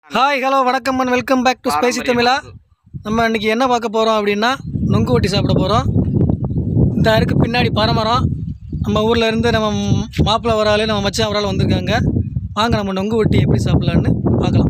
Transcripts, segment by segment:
Hi hello வணக்கம் and welcome back to spicy Tamizha. நம்ம இன்றைக்கி என்ன பார்க்க போகிறோம் அப்படின்னா நொங்கு வட்டி சாப்பிட போகிறோம். இந்த அருக்கு பின்னாடி பனைமரம். நம்ம ஊரில் இருந்து நம்ம மாப்பிள்ளை வராலே நம்ம மச்சான் அவரால் வந்திருக்காங்க. வாங்க நம்ம நொங்கு வட்டி எப்படி சாப்பிட்லான்னு பார்க்கலாம்.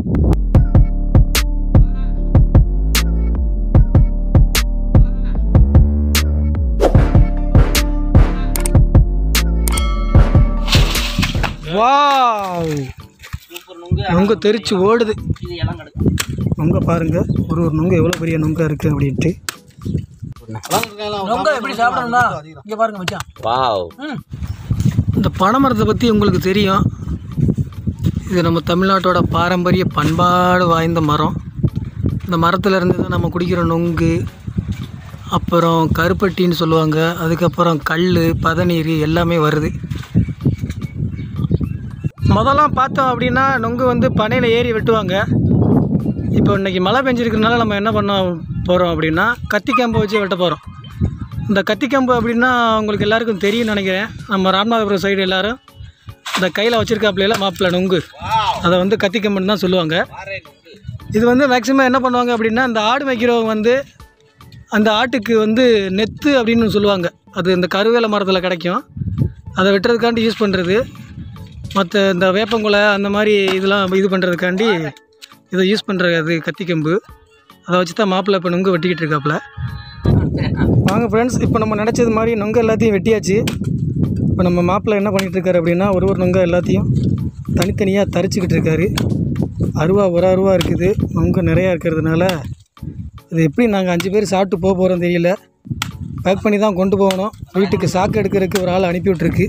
வாவ், நொங்கு தெரிச்சு ஓடுது. நொங்க பாருங்க, ஒரு நொங்கு எவ்வளோ பெரிய நொங்கா இருக்குது அப்படின்ட்டு. நொங்க எப்படி சாப்பிடணும்னா இங்கே பாருங்க மச்சான். வாவ், இந்த பனைமரத்தை பற்றி உங்களுக்கு தெரியும். இது நம்ம தமிழ்நாட்டோட பாரம்பரிய பண்பாடு வாய்ந்த மரம். இந்த மரத்தில் இருந்து தான் நம்ம குடிக்கிற நொங்கு, அப்புறம் கருப்பட்டின்னு சொல்லுவாங்க, அதுக்கப்புறம் கல், பதநீர் எல்லாமே வருது. முதல்லாம் பார்த்தோம் அப்படின்னா நொங்கு வந்து பனையில் ஏறி வெட்டுவாங்க. இப்போ இன்றைக்கி மழை பெஞ்சிருக்கிறதுனால நம்ம என்ன பண்ண போகிறோம் அப்படின்னா கத்திக்கம்பு வச்சு வெட்ட போகிறோம். இந்த கத்திக்கம்பு அப்படின்னா உங்களுக்கு எல்லாருக்கும் தெரியும்னு நினைக்கிறேன். நம்ம ராமநாதபுரம் சைடு எல்லோரும் இந்த கையில் வச்சுருக்காப்புல மாப்பிள்ளை நொங்கு, அதை வந்து கத்திக்கம்புன்னு தான் சொல்லுவாங்க. இது வந்து மேக்ஸிமம் என்ன பண்ணுவாங்க அப்படின்னா இந்த ஆடு மேய்க்கிறவங்க வந்து அந்த ஆட்டுக்கு வந்து நெத்து அப்படின்னு சொல்லுவாங்க. அது இந்த கருவேல மரத்தில் கிடைக்கும். அதை வெட்டுறதுக்காண்டி யூஸ் பண்ணுறது. மற்ற இந்த வேப்பங்குலை அந்த மாதிரி இதெல்லாம் இது பண்ணுறதுக்காண்டி இதை யூஸ் பண்ணுறது கத்திக்கம்பு. அதை வச்சு தான் மாப்பிள்ளை இப்போ நொங்கு வெட்டிக்கிட்டு இருக்காப்புல. வாங்க ஃப்ரெண்ட்ஸ், இப்போ நம்ம நினச்சது மாதிரி நொங்கு எல்லாத்தையும் வெட்டியாச்சு. இப்போ நம்ம மாப்பிள்ளை என்ன பண்ணிகிட்ருக்காரு அப்படின்னா ஒரு நொங்கை எல்லாத்தையும் தனித்தனியாக தரிச்சிக்கிட்டு இருக்காரு. ஒரு அருவா இருக்குது. நொங்கு நிறையா இருக்கிறதுனால இது எப்படி நாங்கள் 5 பேர் சாப்பிட்டு போக போகிறோம் தெரியல. பேக் பண்ணி தான் கொண்டு போகணும். வீட்டுக்கு சாக்கு எடுக்கிறதுக்கு ஒரு ஆள் அனுப்பி விட்ருக்கு.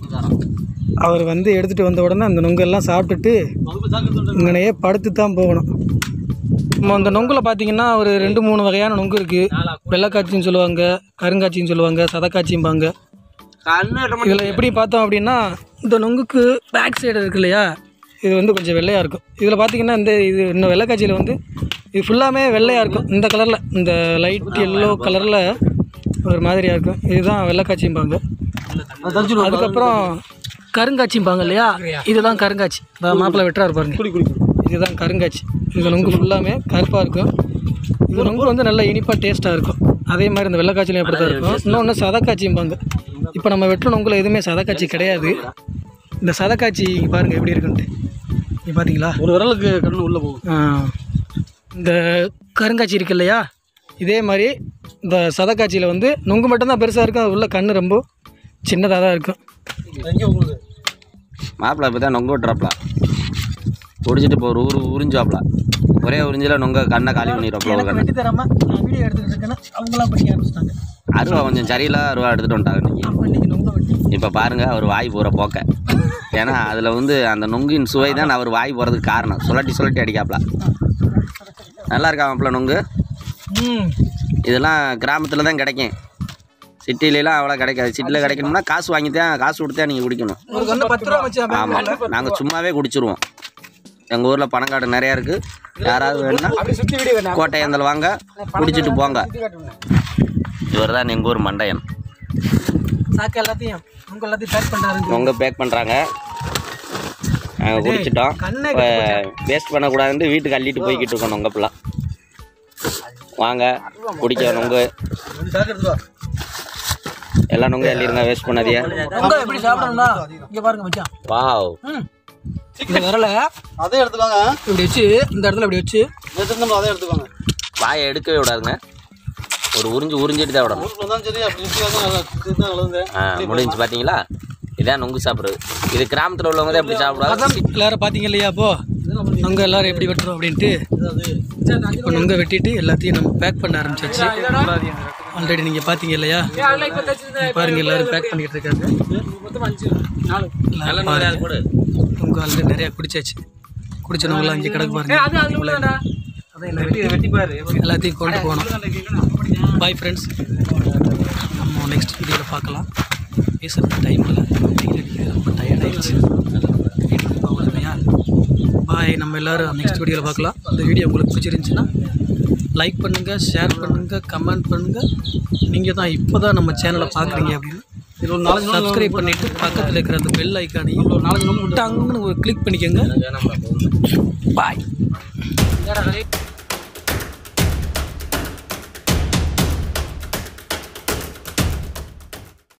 அவர் வந்து எடுத்துகிட்டு வந்த உடனே அந்த நொங்கெல்லாம் சாப்பிட்டுட்டு இங்கனையே படுத்து தான் போகணும். நம்ம அந்த நொங்கில் பார்த்திங்கன்னா ஒரு 2-3 வகையான நொங்கு இருக்குது. வெள்ளைக்காய்ச்சின்னு சொல்லுவாங்க, கருங்காய்ச்சின்னு சொல்லுவாங்க, சதக்காய்ச்சிம்பாங்க. இதில் எப்படி பார்த்தோம் அப்படின்னா இந்த நொங்குக்கு பேக் சைடு இருக்கு இல்லையா, இது வந்து கொஞ்சம் வெள்ளையாக இருக்கும். இதில் பார்த்திங்கன்னா இது இன்னும் வெள்ளைக்காய்ச்சியில் வந்து இது ஃபுல்லாமே வெள்ளையாக இருக்கும். இந்த கலரில், இந்த லைட் எல்லோ கலரில் ஒரு மாதிரியாக இருக்கும். இதுதான் வெள்ளைக்காய்ச்சிம்பாங்க. அதுக்கப்புறம் கருங்காய்ச்சிம்பாங்க இல்லையா, இதுதான் கருங்காய்ச்சி. மாப்பிள்ளை வெட்டுறாரு பாருங்க, இதுதான் கருங்காய்ச்சி. இது நொங்கு ஃபுல்லாமே கருப்பாக இருக்கும். இது நொங்கு வந்து நல்லா இனிப்பாக டேஸ்ட்டாக இருக்கும். அதே மாதிரி இந்த வெள்ளைக்காய்ச்சிலையும் எப்படி தான் இருக்கும். இன்னொன்று சதக்காய்ச்சிம்பாங்க. இப்போ நம்ம வெட்டுற நொங்குல எதுவுமே சதக்காய்ச்சி கிடையாது. இந்த சதக்காய்ச்சி பாருங்கள் எப்படி இருக்குன்ட்டு. நீ பார்த்தீங்களா, ஒரு விரலுக்கு கண்ணு உள்ளே போகும். இந்த கருங்காய்ச்சி இருக்கு இல்லையா, இதே மாதிரி இந்த சதக்காய்ச்சியில் வந்து நொங்கு மட்டும்தான் பெருசாக இருக்கும். அது உள்ள கண்ணு ரொம்ப சின்னதாக தான் இருக்கும். மாப்பிள்ளை இப்போ தான் நொங்கு வெட்டுறாப்ல, குடிச்சிட்டு இப்போ ஒரு உறிஞ்சாப்ல, ஒரே உறிஞ்சில் நொங்க கண்ணை காலி பண்ணிடுறாப்ல. ஒரு கண்ணை தராமல் நான் வீடியோ எடுத்துக்கிட்டு இருக்கேன்னா அவங்களாம் படிக்க ஆரம்பிச்சிட்டாங்க. அருவா கொஞ்சம் சரியில்லை, அருவா எடுத்துகிட்டு வந்துட்டாங்க இன்றைக்கி. நொங்க வெட்டி இப்போ பாருங்கள் அவர் வாய் போகிற போக்க. ஏன்னா அதில் வந்து அந்த நொங்கின் சுவை தான் அவர் வாய் போகிறதுக்கு காரணம். சுழட்டி அடிக்காப்ல. நல்லா இருக்கா மாப்பிள்ளை நொங்கு? இதெல்லாம் கிராமத்தில் தான் கிடைக்கும், சிட்டிலலாம் அவ்வளோ கிடைக்காது. சிட்டியில் கிடைக்கணும்னா காசு கொடுத்தா நீங்கள் குடிக்கணும். ஆமாம், நாங்கள் சும்மாவே குடிச்சிருவோம். எங்கள் ஊரில் பனங்காடு நிறையா இருக்குது. யாராவது வேணும்னா கோட்டையந்தல் வாங்க, குடிச்சிட்டு போங்க. இவர் தான் எங்கள் ஊர் மண்டையன். நொங்க பேக் பண்ணுறாங்க. நாங்கள் குடிச்சிட்டோம். வேஸ்ட் பண்ணக்கூடாதுன்ட்டு வீட்டுக்கு அள்ளிட்டு போய்கிட்டு இருக்கோம். நொங்க பிள்ளை வாங்க குடிக்க நொங்கு. எல்லாம் நொங்க அள்ளிருங்க, வேஸ்ட் பண்ணாதியா. எப்படி சாப்பிடணும்னா இங்கே பாருங்க மச்சான். வாவ், இந்த விரல அதே எடுத்துக்கோங்க. இப்படி வச்சு இந்த இடத்துல இப்படி வச்சு அதே எடுத்துக்கோங்க. வாயை எடுக்கவே விடாதுங்க. ஒரு உறிஞ்சிட்டு தான் விடணும். முடிஞ்சு பார்த்தீங்களா, இதான் நொங்கு சாப்பிட்றது. இது கிராமத்தில் உள்ளவங்க தான் எப்படி சாப்பிடுவாங்க. எல்லாரும் பார்த்தீங்க இல்லையா, அப்போ நொங்க எல்லாரும் எப்படி வெட்டுறோம் அப்படின்ட்டு. இப்போ நொங்க வெட்டிட்டு எல்லாத்தையும் நம்ம பேக் பண்ண ஆரம்பிச்சாச்சு. ஆல்ரெடி நீங்கள் பார்த்தீங்க இல்லையா, பாருங்கள் எல்லோரும் பேக் பண்ணிக்கிட்டு இருக்காங்க. நொங்கு ஆல்ரெடி நிறையா குடிச்சாச்சு. குடிச்ச நொங்கெல்லாம் இங்கே கிடக்கு பாருங்க. எல்லாத்தையும் கொண்டு போகணும். பாய் ஃப்ரெண்ட்ஸ், நம்ம நெக்ஸ்ட் வீடியோவில் பார்க்கலாம். பேசுகிறது டைம் இல்லை, ரொம்ப டயர்ட் ஆகிடுச்சு. வீட்டுக்கு போகணும் இல்லையா. பாய், நம்ம எல்லோரும் நெக்ஸ்ட் வீடியோவில் பார்க்கலாம். இந்த வீடியோ உங்களுக்கு பிடிச்சிருந்துச்சின்னா லைக் பண்ணுங்கள், ஷேர் பண்ணுங்கள், கமெண்ட் பண்ணுங்கள். நீங்கள் தான் இப்போ தான் நம்ம சேனலை பார்க்குறீங்க அப்படின்னு இது ஒரு 4 சப்ஸ்கிரைப் பண்ணிவிட்டு பக்கத்தில் இருக்கிற அந்த பெல் ஐக்கானையும் ஒரு 4 டங்குன்னு ஒரு கிளிக் பண்ணிக்கோங்க. பாய்.